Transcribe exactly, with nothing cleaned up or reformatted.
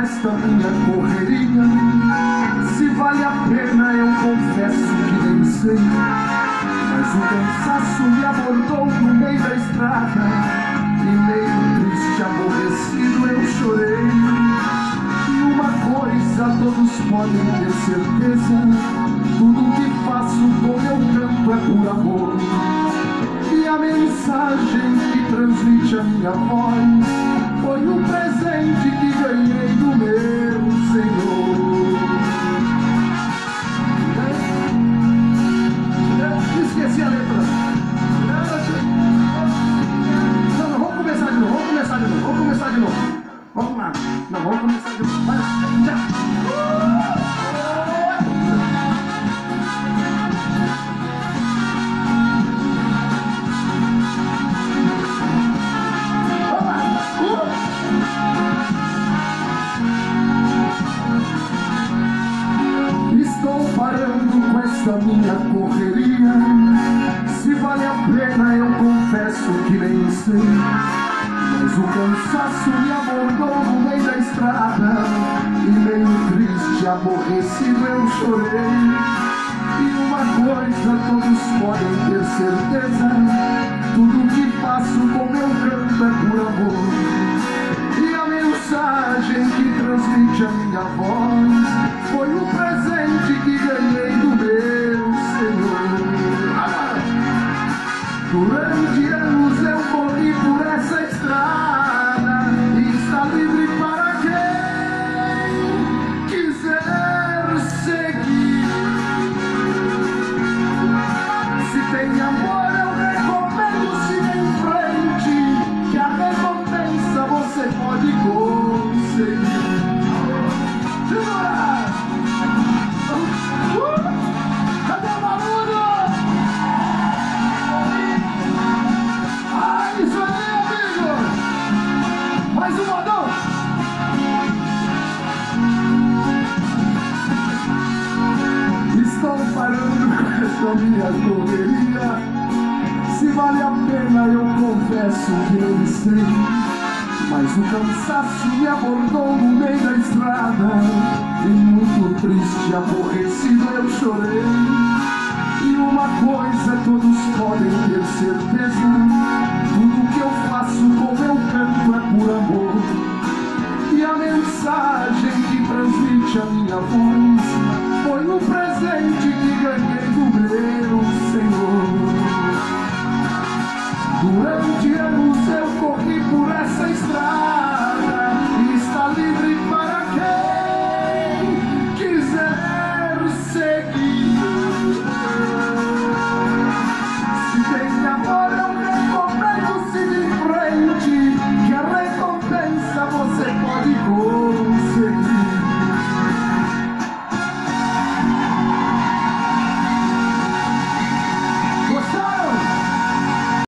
esta minha correria. Se vale a pena eu confesso que nem sei, mas o cansaço me abordou no meio da estrada e meio triste, aborrecido eu chorei. E uma coisa todos podem ter certeza, tudo que faço com meu canto é por amor. E a mensagem que transmite a minha voz foi um presente que ganhei do meu Senhor. Esqueci a letra. Não, não, vamos começar de novo, vamos começar de novo, vamos começar de novo. Vamos lá. Não, vamos começar de novo. Vai, já. Estou parando com essa minha correria. Se vale a pena eu confesso que nem sei, mas o cansaço me abordou no meio da estrada e meio triste, aborrecido eu chorei. E uma coisa todos podem ter certeza, tudo que faço com meu canto é por amor. E a mensagem que transmite a minha voz foi um presente que ganhei do meu Senhor. Durante anos eu corri por essa estrada e está livre para quem quiser seguir. Se tem amor eu recomendo seguir em frente, que a recompensa você pode conseguir. Segura! Uh! Cadê o barulho? Ah, isso aí, amigo! Mais um modão! Estou parando com essa minha correria. Se vale a pena eu confesso que nem sei, mas o cansaço me abordou no meio da estrada e muito triste, aborrecido eu chorei. E uma coisa todos podem ter certeza, tudo que eu faço